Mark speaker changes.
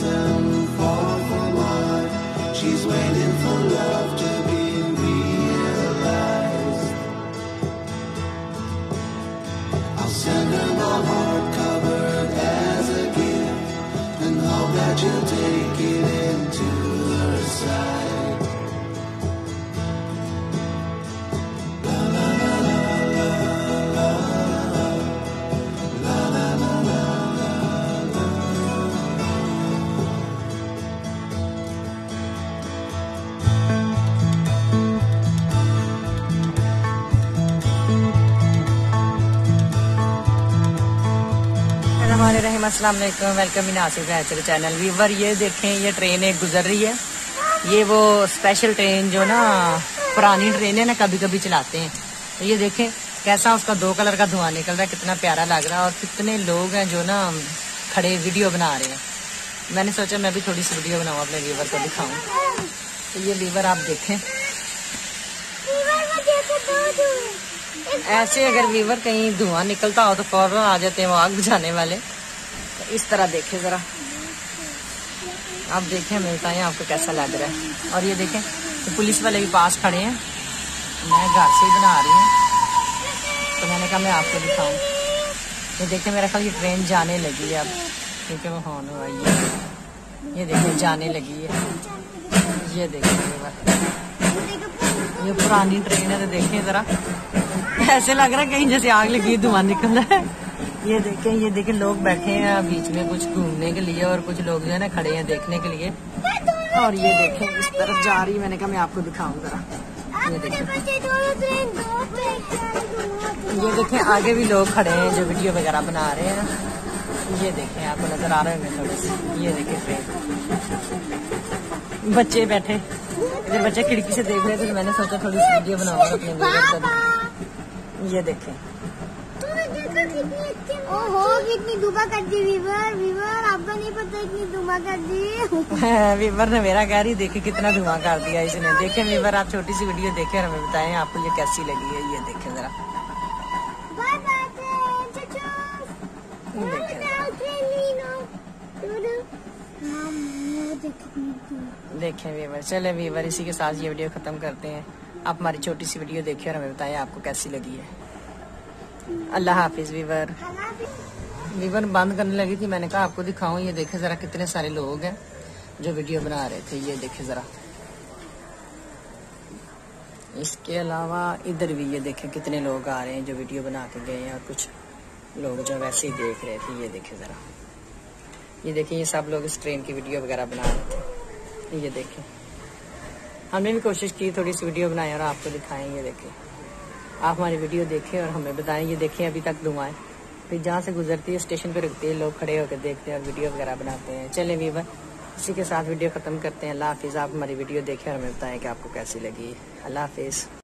Speaker 1: and fall for more. She's waiting for love to be realized. I'll send her my heart covered as a gift, and hope that you'll take it into her side.
Speaker 2: अस्सलाम वालेकुम, welcome in Asif हैचर channel. Viewer ये देखें, ये train एक गुजर रही है। ये वो स्पेशल ट्रेन जो ना पुरानी ट्रेन है ना, कभी कभी चलाते हैं। तो ये देखें कैसा उसका 2 कलर का धुआं निकल रहा है, कितना प्यारा लग रहा है। और कितने लोग हैं जो ना खड़े वीडियो बना रहे हैं। मैंने सोचा मैं भी थोड़ी सी वीडियो बनाऊँ, अपने व्यूवर को दिखाऊँ। तो ये व्यूवर आप देखें, ऐसे अगर व्यूवर कहीं धुआं निकलता हो तो फौरन आ जाते हैं वो आग बुझाने वाले। तो इस तरह देखें जरा, आप देखें, हमें बताएं आपको कैसा लग रहा है। और ये देखें तो पुलिस वाले भी पास खड़े हैं। मैं घर से ही बना रही हूँ, तो मैंने कहा मैं आपको दिखाऊं। ये देखें, मेरा ख्याल ये ट्रेन जाने लगी है अब, क्योंकि वो हॉर्न हुआ। ये देखें जाने लगी है। ये देखें ये पुरानी ट्रेन है। तो देखें जरा, ऐसे लग रहा है कहीं जैसे आग लगी, धुआं निकल रहा है। ये देखें लोग बैठे हैं बीच में कुछ घूमने के लिए, और कुछ लोग जो है ना खड़े हैं देखने के लिए। और ये देखें इस तरफ जा रही है। मैंने कहा मैं आपको दिखाऊं जरा। ये देखें आगे भी लोग खड़े हैं जो वीडियो वगैरह बना रहे हैं। ये देखें, आपको नजर आ रहे होंगे थोड़े से। ये देखें ट्रेन, बच्चे बैठे, इधर बच्चे खिड़की से देख रहे थे, तो मैंने सोचा थोड़ी सी वीडियो बनाऊंगा अपने व्यूअर्स को। ये देखें,
Speaker 3: ओहो कितनी धुआं कर दी वीवर, आपको नहीं पता इतनी धुआं कर दी।
Speaker 2: वीवर ने मेरा कह रही, देखे कितना धुआं कर दिया इसने। देखें वीवर, आप छोटी सी वीडियो देखें और हमें बताएं आपको ये कैसी लगी है। ये देखें जरा, देखें वीवर। चले वीवर, इसी के साथ ये वीडियो खत्म करते हैं। आप हमारी छोटी सी वीडियो देखें और हमें बताएं आपको कैसी लगी है। अल्लाह हाफिज वीवर। वीवर बंद करने लगी थी, मैंने कहा आपको दिखाऊं। ये देखें जरा कितने सारे लोग हैं जो वीडियो बना रहे थे। ये देखें जरा, इसके अलावा इधर भी ये देखें कितने लोग आ रहे हैं जो वीडियो बना के गए हैं, और कुछ लोग जो वैसे ही देख रहे थे। ये देखें जरा, ये देखें ये सब लोग इस ट्रेन की वीडियो वगैरह बना रहे थे। ये देखें, हमने भी कोशिश की थोड़ी सी वीडियो बनाएं और आपको दिखाएं। ये देखें, आप हमारी वीडियो देखें और हमें बताएं। ये देखें अभी तक धुआं है, फिर जहाँ से गुजरती है स्टेशन पे रुकती है, लोग खड़े होकर देखते हैं और वीडियो वगैरह बनाते हैं। चलें वीवर, इसी के साथ वीडियो खत्म करते हैं। अल्लाह हाफिज़। आप हमारी वीडियो देखें और हमें बताएं कि आपको कैसी लगी। अल्लाह हाफिज़।